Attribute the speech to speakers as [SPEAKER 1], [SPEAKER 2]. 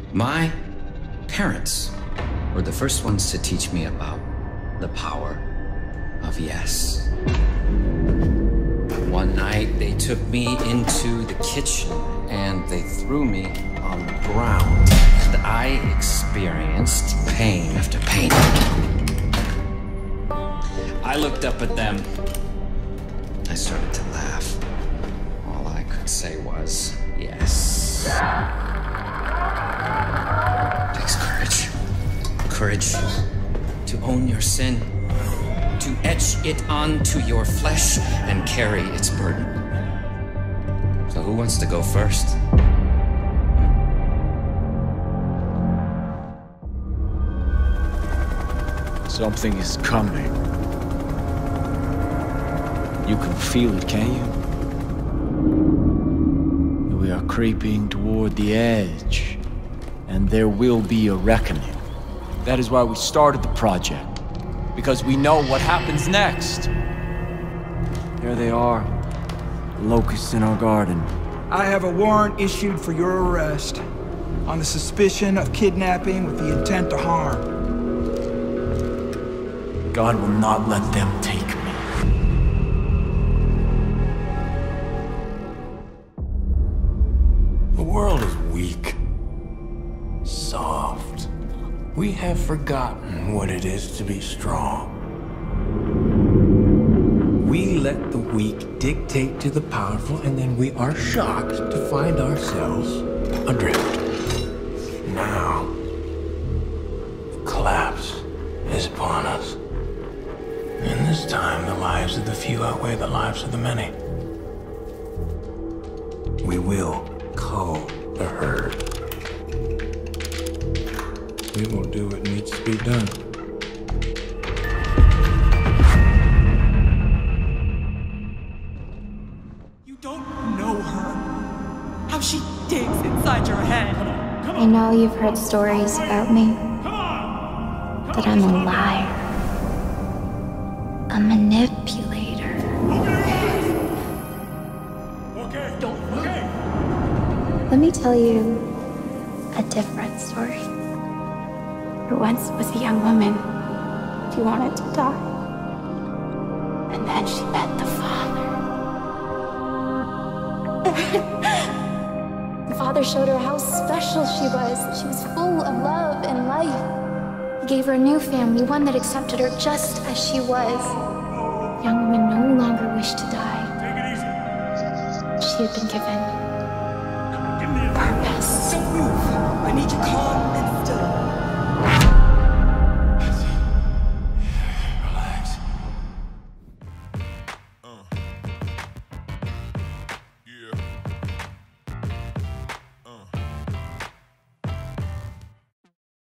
[SPEAKER 1] My parents were the first ones to teach me about the power of yes. One night, they took me into the kitchen and they threw me on the ground. And I experienced pain after pain. I looked up at them. I started to laugh. All I could say was, yes. It takes courage. Courage to own your sin, to etch it onto your flesh and carry its burden. So who wants to go first?
[SPEAKER 2] Something is coming. You can feel it, can you? We are creeping toward the edge, and there will be a reckoning. That is why we started the project, because we know what happens next. There they are, the locusts in our garden.
[SPEAKER 3] I have a warrant issued for your arrest on the suspicion of kidnapping with the intent to harm.
[SPEAKER 2] God will not let them take me.
[SPEAKER 4] The world is weak, soft. We have forgotten what it is to be strong. We let the weak dictate to the powerful, and then we are shocked to find ourselves adrift. Now, the collapse is upon us. And this time, the lives of the few outweigh the lives of the many. We will cull the herd. We will do what needs to be done.
[SPEAKER 5] You don't know her. How she digs inside your head.
[SPEAKER 6] I know you've heard stories about me. That I'm a liar. A manipulator.
[SPEAKER 5] Okay.
[SPEAKER 6] Let me tell you a different story. There once was a young woman. She wanted to die. And then she met the father. The father showed her how special she was. She was full of love and life. He gave her a new family, one that accepted her just as she was. The young woman no longer wished to die. She had been given purpose.
[SPEAKER 5] Don't move. I need you calm and